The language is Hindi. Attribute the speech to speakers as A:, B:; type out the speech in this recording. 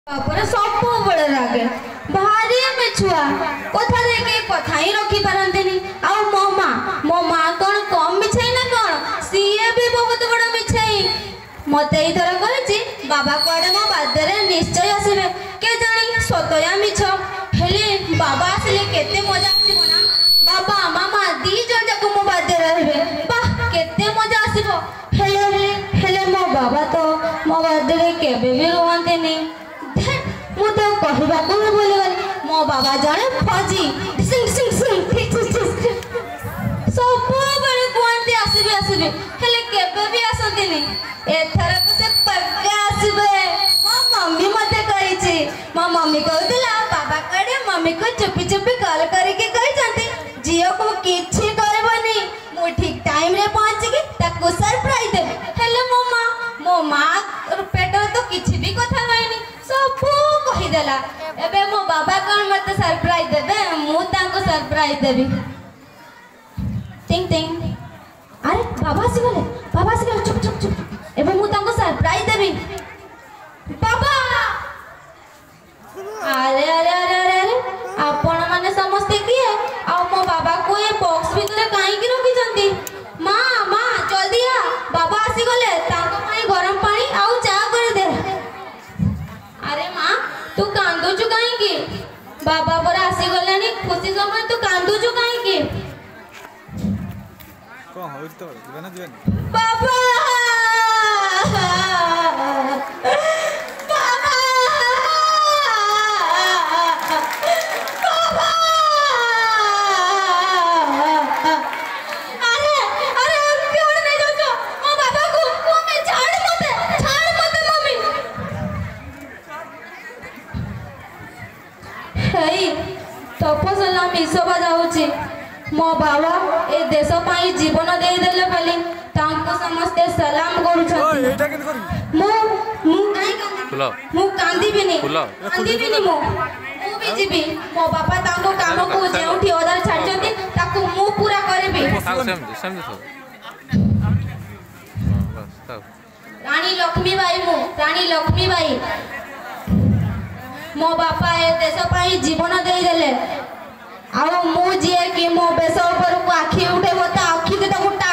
A: बापर सब बड़े रागे भारी मिछुआ कथा देके कथा ही रखी पारंतेनी आ मो मां कौन कम मिछाई ना कौन सीए भी बहुत बड़ा मिछाई मते इधर कहछि बाबा कोडे मो बादरे निश्चय आसीबे के जानी सतया मिछ हेले बाबा आसले केते मजा आसीबो ना बाबा मामा दी जण जाको मो बादरे रहबे वाह केते मजा आसीबो हेले मो बाबा तो मो बादरे केबे भी रहंतेनी मु तो कहबा को बोले मो बाबा जाने फौजी सब बड़े कुआंती आसीबे हेले केबे भी आसंतिनी एथरा को से पक्का आसीबे मो मम्मी मते कहिछि मो मम्मी कहतिला बाबा कड़े मम्मी को चुपी चुपी कॉल करके कहि जानती जियो को किछि करबनी मु ठीक टाइम रे पहुंच के ताको सरप्राइज दे हेले मो मां पेट तो किछि भी कथा कहनी सब कहि देला एबे मो बाबा कोन मते सरप्राइज देबे मु ताको सरप्राइज देबी टिंग टिंग अरे बाबा से गले चुप एबे मु ताको सरप्राइज देबी बाबा अरे अरे अरे अरे अरे आपण माने समस्त किए आ मो बाबा को ए बॉक्स भीतर काई की रखि जंती मां जल्दी आ बाबा आसी गले ताको पई गरम पानी आउ चा कर दे अरे मां तू कांदुचु काई की बाबा पर आसी गलानी खुशी समय तू कांदुचु काई की
B: को होई तो जीवन जीवन
A: बाबा तपसला मिसबा जाउची मो बाबा ए देश पाई जीवन दे देले बोली तांको समस्ते सलाम करू छथि ओ एटा केन करी मु काई कांदी मु कांदी बिनी मु भी जीबी मो बाबा तांको काम को जेउठी ऑर्डर छाड़ जंती ताको मु पूरा करबी समझ रानी लक्ष्मी बाई मो बापा ए देश पाई जीवन दे देले आउ मु जे कि मो बेस ऊपर को आखी उठे बता आखी के ताको